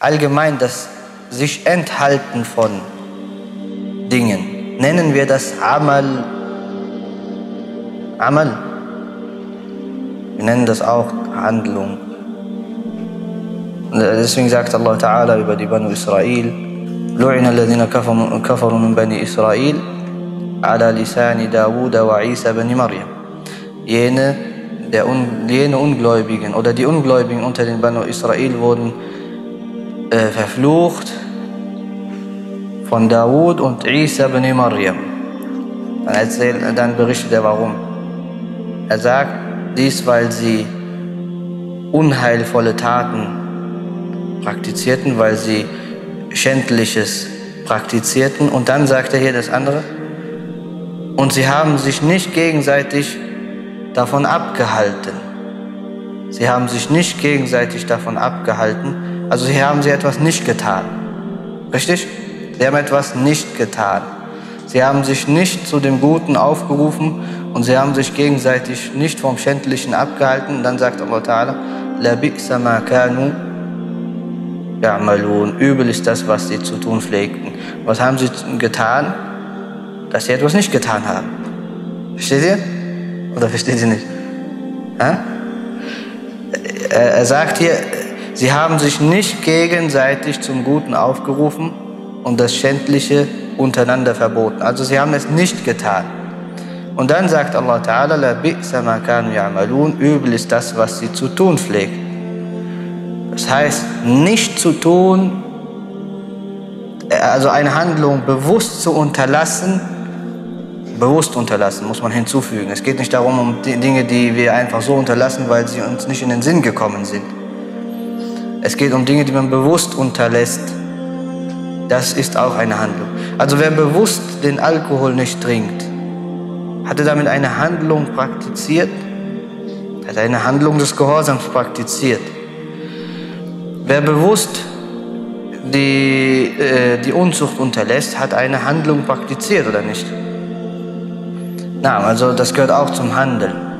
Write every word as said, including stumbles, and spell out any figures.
allgemein das sich enthalten von Dingen, nennen wir das Amal. Amal. Wir nennen das auch Handlung. Und deswegen sagt Allah Ta'ala über die Banu Israel: Lu'ina alladhina kafaru min Bani Israel ala lisani Dawuda wa Isa ibn Maryam. Jene, der Un, jene Ungläubigen oder die Ungläubigen unter den Banu Israel wurden äh, verflucht von Dawud und Isa ibn Maryam. Dann, erzählt, dann berichtet er warum. Er sagt dies, weil sie unheilvolle Taten praktizierten, weil sie Schändliches praktizierten. Und dann sagt er hier das andere: Und sie haben sich nicht gegenseitig davon abgehalten. Sie haben sich nicht gegenseitig davon abgehalten. Also hier haben sie etwas nicht getan. Richtig? Sie haben etwas nicht getan. Sie haben sich nicht zu dem Guten aufgerufen und sie haben sich gegenseitig nicht vom Schändlichen abgehalten. Und dann sagt Allah Ta'ala: La bi'sa ma kanu ya'malun. Übel ist das, was sie zu tun pflegten. Was haben sie getan? Dass sie etwas nicht getan haben. Versteht ihr? Oder versteht ihr nicht? Ha? Er sagt hier, sie haben sich nicht gegenseitig zum Guten aufgerufen und das Schändliche untereinander verboten. Also sie haben es nicht getan. Und dann sagt Allah Ta'ala: La bi'sa ma kanu ya'malun. Übel ist das, was sie zu tun pflegen. Das heißt, nicht zu tun, also eine Handlung bewusst zu unterlassen, bewusst unterlassen, muss man hinzufügen. Es geht nicht darum, um die Dinge, die wir einfach so unterlassen, weil sie uns nicht in den Sinn gekommen sind. Es geht um Dinge, die man bewusst unterlässt. Das ist auch eine Handlung. Also wer bewusst den Alkohol nicht trinkt, hat er damit eine Handlung praktiziert, hat eine Handlung des Gehorsams praktiziert. Wer bewusst die, äh, die Unzucht unterlässt, hat eine Handlung praktiziert, oder nicht? Na, also das gehört auch zum Handeln.